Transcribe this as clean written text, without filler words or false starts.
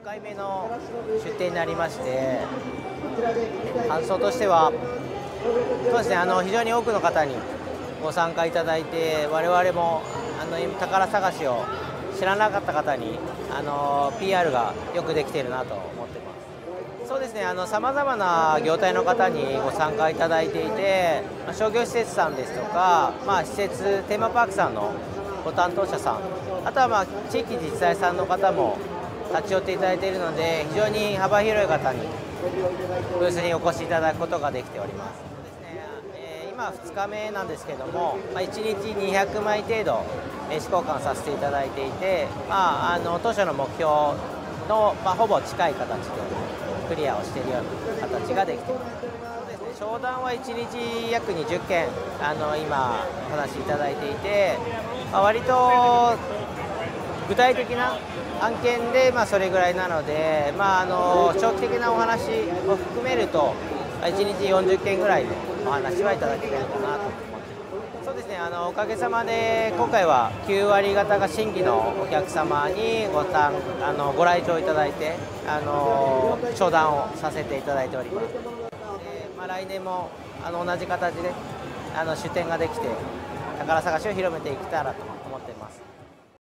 回目の出店になりまして、感想としては、そうですね、非常に多くの方にご参加いただいて、我々も宝探しを知らなかった方にPR がよくできているなと思ってます。そうですね、さまざまな業態の方にご参加いただいていて、商業施設さんですとか、施設テーマパークさんのご担当者さん、あとは地域自治体さんの方も立ち寄っていただいているので、非常に幅広い方にブースにお越しいただくことができております。今2日目なんですけども、1日200枚程度名刺交換させていただいていて、当初の目標の、ほぼ近い形でクリアをしているような形ができています。そうですね、商談は1日約20件今お話しいただいていて、割と具体的な案件でそれぐらいなので、長期的なお話を含めると1日40件ぐらいのお話はいただけてるかなと思ってます。そうですね、おかげさまで今回は9割方が新規のお客様にご来場いただいて商談をさせていただいております。来年も同じ形で出店ができて宝探しを広めていけたらと